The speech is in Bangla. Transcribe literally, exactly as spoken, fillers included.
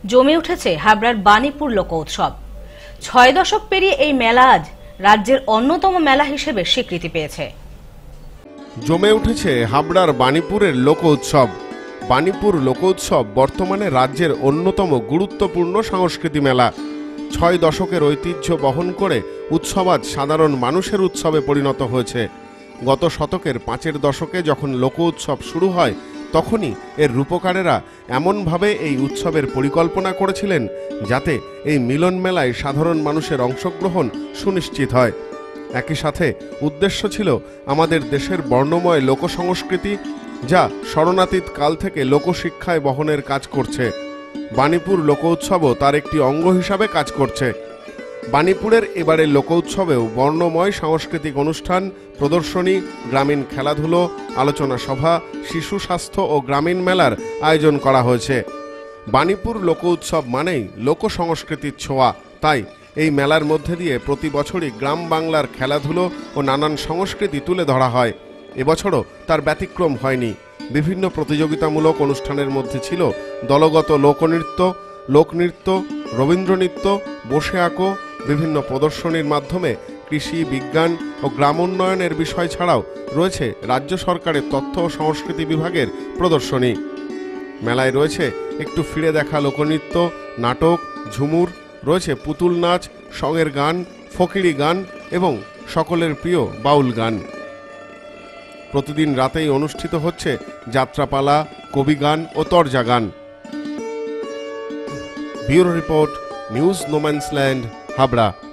জমে উঠেছে হাবড়ার বাণীপুর লোক উৎসব। ছয় দশক পেরিয়ে এই মেলা আজ রাজ্যের অন্যতম মেলা হিসেবে স্বীকৃতি পেয়েছে। জমে উঠেছে হাবড়ার বাণীপুরের লোক উৎসব। বাণীপুর লোক উৎসব বর্তমানে রাজ্যের অন্যতম গুরুত্বপূর্ণ সংস্কৃতি মেলা। ছয় দশকের ঐতিহ্য বহন করে উৎসব আজ সাধারণ মানুষের উৎসবে পরিণত হয়েছে। গত শতকের পাঁচের দশকে যখন লোক উৎসব শুরু হয় তখনই এর রূপকারেরা এমনভাবে এই উৎসবের পরিকল্পনা করেছিলেন যাতে এই মিলন মেলায় সাধারণ মানুষের অংশগ্রহণ সুনিশ্চিত হয়। একই সাথে উদ্দেশ্য ছিল আমাদের দেশের বর্ণময় লোকসংস্কৃতি যা শরণাতীত কাল থেকে লোকশিক্ষায় বহনের কাজ করছে। বাণীপুর লোক উৎসবও তার একটি অঙ্গ হিসাবে কাজ করছে। বাণীপুরের এবারের লোক উৎসবেও বর্ণময় সাংস্কৃতিক অনুষ্ঠান, প্রদর্শনী, গ্রামীণ খেলাধুলো, আলোচনা সভা, শিশু স্বাস্থ্য ও গ্রামীণ মেলার আয়োজন করা হয়েছে। বাণীপুর লোক উৎসব মানেই লোক সংস্কৃতির ছোঁয়া, তাই এই মেলার মধ্যে দিয়ে প্রতি বছরই গ্রাম বাংলার খেলাধুলো ও নানান সংস্কৃতি তুলে ধরা হয়। এবছরও তার ব্যতিক্রম হয়নি। বিভিন্ন প্রতিযোগিতামূলক অনুষ্ঠানের মধ্যে ছিল দলগত লোকনৃত্য, লোকনৃত্য, রবীন্দ্রনৃত্য, বসে আঁকো, বিভিন্ন প্রদর্শনীর মাধ্যমে কৃষি, বিজ্ঞান ও গ্রাম উন্নয়নের বিষয় ছাড়াও রয়েছে রাজ্য সরকারের তথ্য ও সংস্কৃতি বিভাগের প্রদর্শনী। মেলায় রয়েছে একটু ফিরে দেখা লোকনৃত্য, নাটক, ঝুমুর, রয়েছে পুতুল নাচ, সঙ্গের গান, ফকিরি গান এবং সকলের প্রিয় বাউল গান। প্রতিদিন রাতেই অনুষ্ঠিত হচ্ছে যাত্রাপালা, কবি গান ও তরজা গান। Bureau report, news no man's land, Habra.